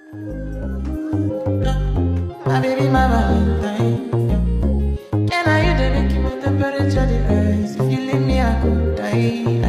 My baby, my Valentine. Can I you the make my temperature the rise? If you leave me, I could die.